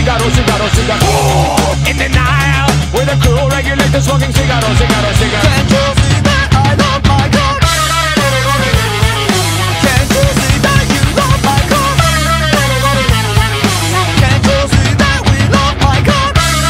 In the Nile, with a cool regulator smoking cigarro. Can't you see that I love my car? Can't you see that you love my car? Can't you see that we love my car?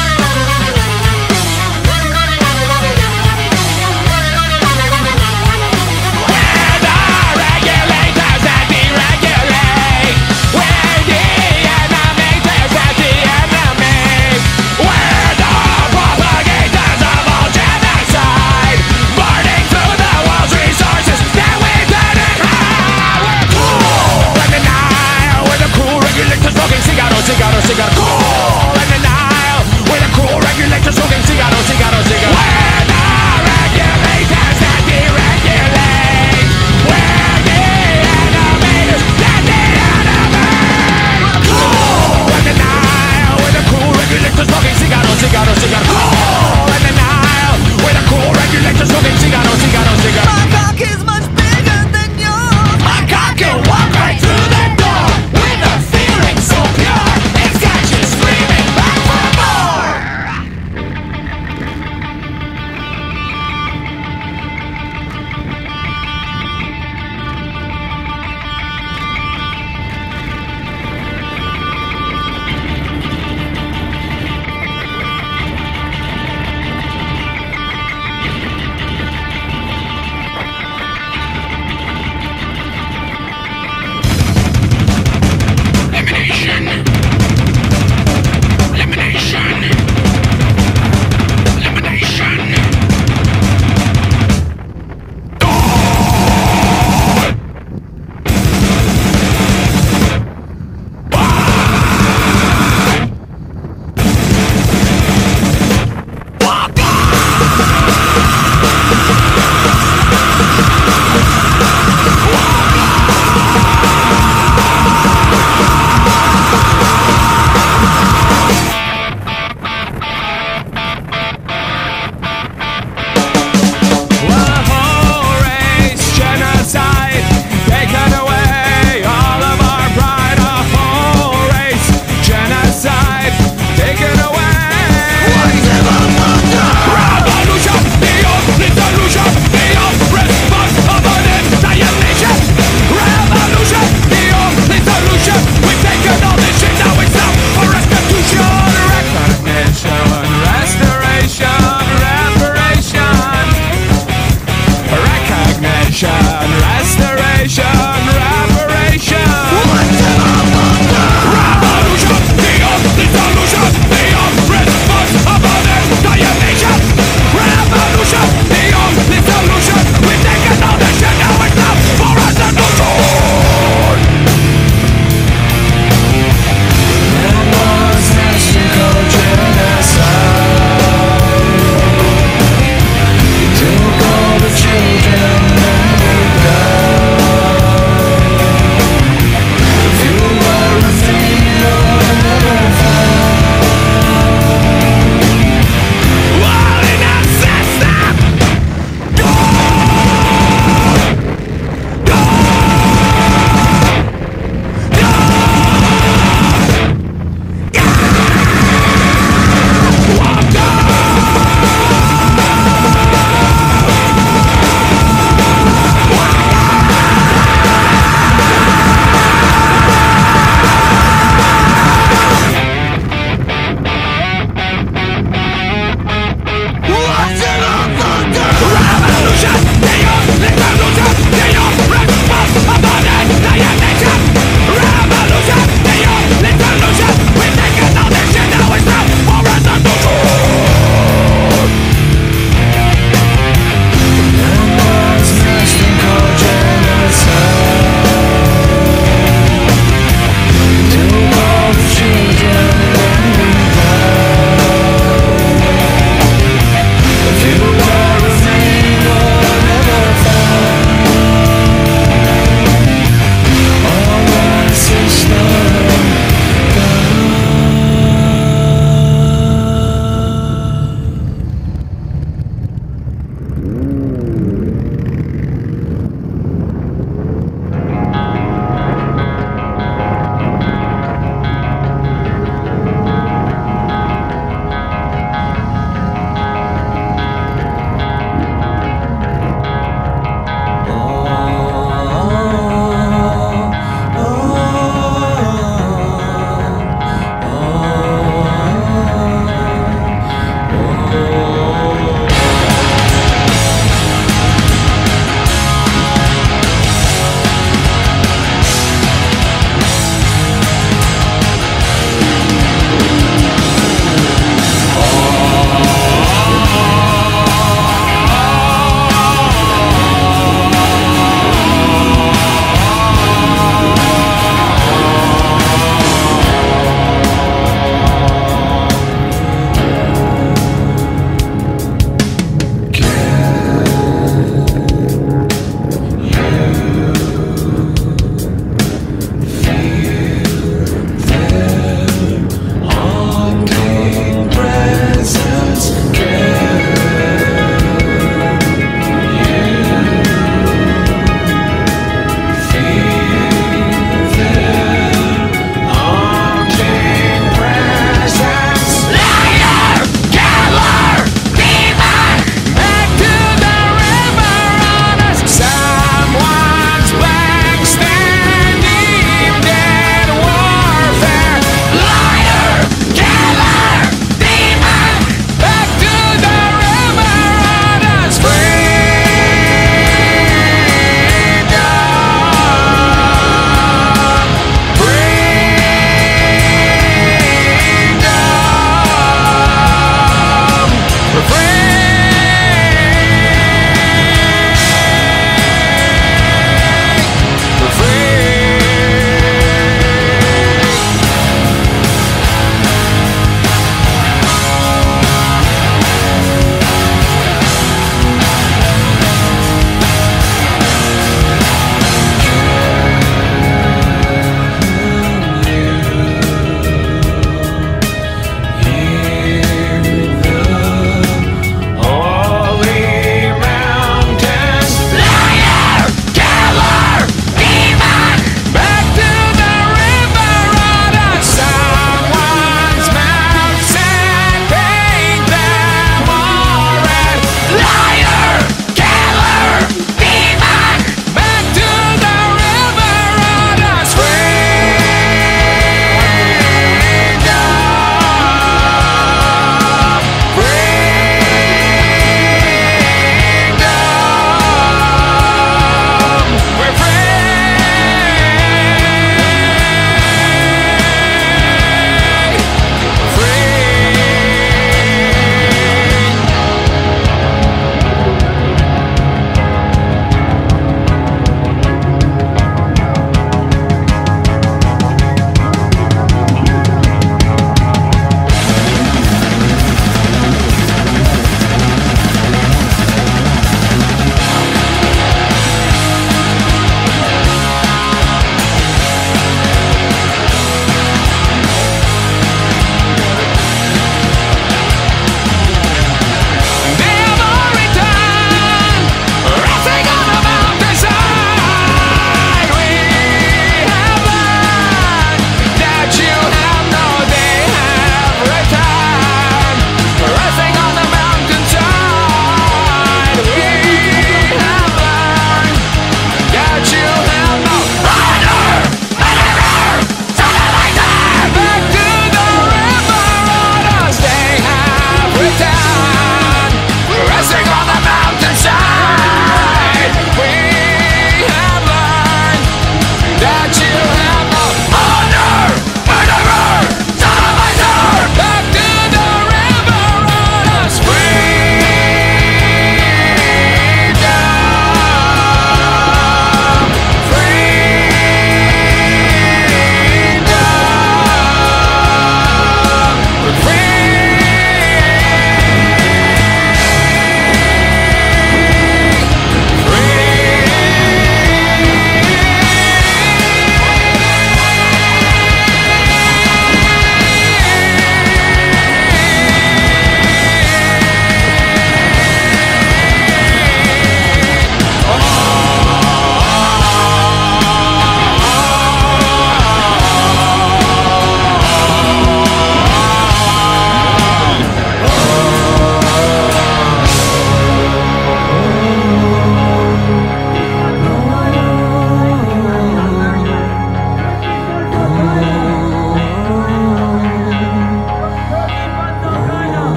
We're the regulators that deregulate. We're the animators that de-animate. We're the propagators of all genocide, burning through the world's resources that we didn't have. We're cool in the Nile, with a cool regulator smoking cigarro. Cool in the Nile, with a cool regulator smoking cigarro. We're the regulators that deregulate. We're the animators that de-animate. We're cool in the Nile, with a cool regulator smoking cigarro. Cool in the Nile, with a cool regulator smoking cigarro. My cock is much bigger than yours. My cock can walk right through the door with a feeling so pure. It's got you screaming back for more.